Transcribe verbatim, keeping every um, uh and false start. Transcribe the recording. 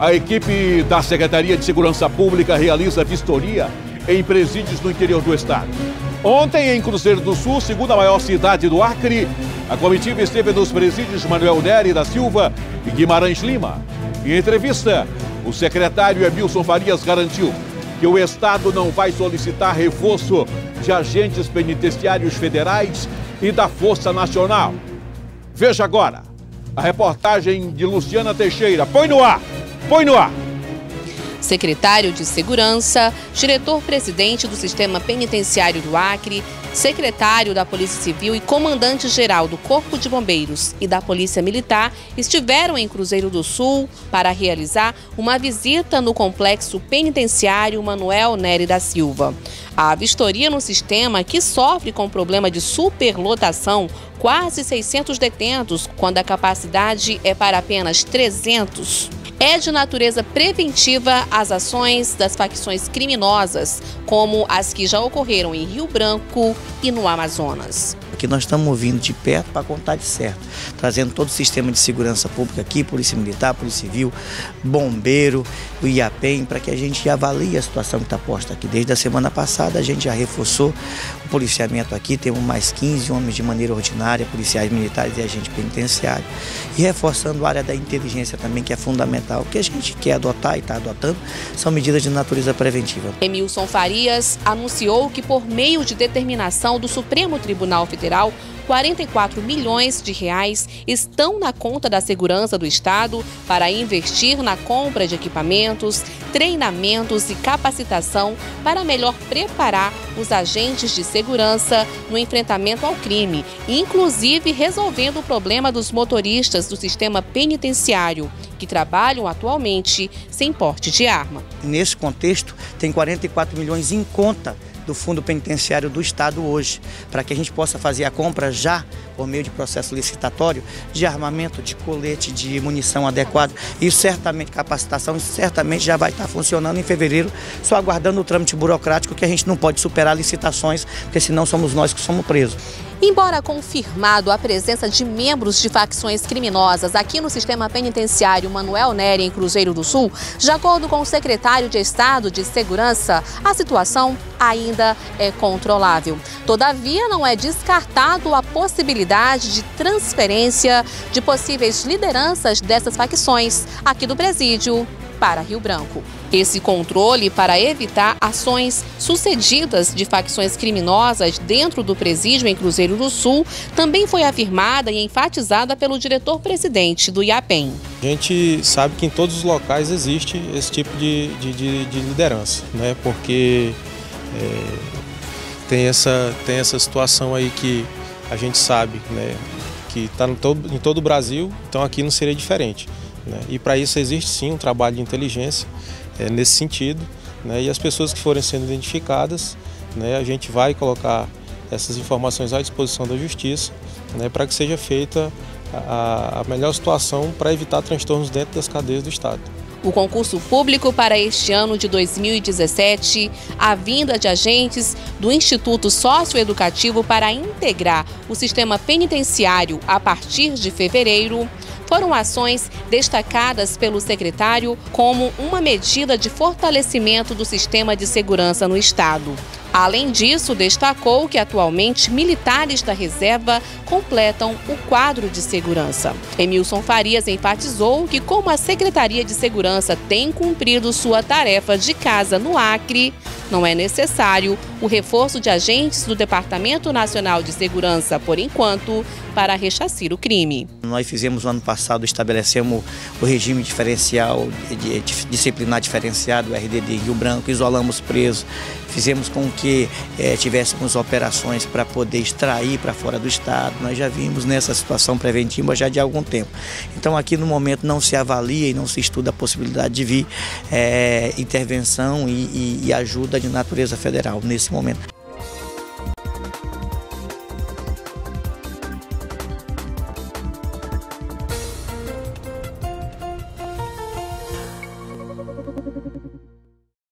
A equipe da Secretaria de Segurança Pública realiza vistoria em presídios no interior do estado. Ontem, em Cruzeiro do Sul, segunda maior cidade do Acre, a comitiva esteve nos presídios Manuel Nery da Silva e Guimarães Lima. Em entrevista, o secretário Emilson Farias garantiu que o estado não vai solicitar reforço de agentes penitenciários federais e da Força Nacional. Veja agora a reportagem de Luciana Teixeira. Põe no ar! Põe no ar! Secretário de Segurança, diretor-presidente do Sistema Penitenciário do Acre, secretário da Polícia Civil e comandante-geral do Corpo de Bombeiros e da Polícia Militar estiveram em Cruzeiro do Sul para realizar uma visita no complexo penitenciário Manuel Nery da Silva. A vistoria no sistema, que sofre com problema de superlotação, quase seiscentos detentos, quando a capacidade é para apenas trezentos, é de natureza preventiva às ações das facções criminosas, como as que já ocorreram em Rio Branco e no Amazonas. Que nós estamos vindo de perto para contar de certo, trazendo todo o sistema de segurança pública aqui, Polícia Militar, Polícia Civil, Bombeiro, o IAPEM, para que a gente avalie a situação que está posta aqui. Desde a semana passada a gente já reforçou o policiamento aqui, temos mais quinze homens de maneira ordinária, policiais militares e agente penitenciário, e reforçando a área da inteligência também, que é fundamental. O que a gente quer adotar e está adotando são medidas de natureza preventiva. Emilson Farias anunciou que, por meio de determinação do Supremo Tribunal Federal, quarenta e quatro milhões de reais estão na conta da segurança do Estado para investir na compra de equipamentos, treinamentos e capacitação para melhor preparar os agentes de segurança no enfrentamento ao crime, inclusive resolvendo o problema dos motoristas do sistema penitenciário, que trabalham atualmente sem porte de arma. Nesse contexto, tem quarenta e quatro milhões em conta do Fundo Penitenciário do Estado hoje, para que a gente possa fazer a compra já, por meio de processo licitatório, de armamento, de colete, de munição adequada. Isso certamente, capacitação, isso certamente já vai estar funcionando em fevereiro, só aguardando o trâmite burocrático, que a gente não pode superar licitações, porque senão somos nós que somos presos. Embora confirmado a presença de membros de facções criminosas aqui no sistema penitenciário Manuel Nery, em Cruzeiro do Sul, de acordo com o secretário de Estado de Segurança, a situação ainda é controlável. Todavia, não é descartado a possibilidade de transferência de possíveis lideranças dessas facções aqui do presídio para Rio Branco. Esse controle para evitar ações sucedidas de facções criminosas dentro do presídio em Cruzeiro do Sul também foi afirmada e enfatizada pelo diretor-presidente do IAPEM. A gente sabe que em todos os locais existe esse tipo de, de, de, de liderança, né? Porque é, tem, essa, tem essa situação aí que a gente sabe, né? Que está em todo, em todo o Brasil, então aqui não seria diferente. Né? E para isso existe sim um trabalho de inteligência é, nesse sentido, né? E as pessoas que forem sendo identificadas, né, a gente vai colocar essas informações à disposição da Justiça, né, para que seja feita a, a melhor situação para evitar transtornos dentro das cadeias do Estado. O concurso público para este ano de dois mil e dezessete, a vinda de agentes do Instituto Socioeducativo para integrar o sistema penitenciário a partir de fevereiro, foram ações destacadas pelo secretário como uma medida de fortalecimento do sistema de segurança no Estado. Além disso, destacou que atualmente militares da reserva completam o quadro de segurança. Emilson Farias enfatizou que, como a Secretaria de Segurança tem cumprido sua tarefa de casa no Acre, não é necessário o reforço de agentes do Departamento Nacional de Segurança, por enquanto, para ressarcir o crime. Nós fizemos no ano passado, estabelecemos o regime diferencial, de, de, disciplinar diferenciado, o R D D Rio Branco, isolamos presos, fizemos com que é, tivéssemos operações para poder extrair para fora do Estado. Nós já vimos nessa situação preventiva já de algum tempo. Então aqui no momento não se avalia e não se estuda a possibilidade de vir é, intervenção e, e, e ajuda de natureza federal nesse momento.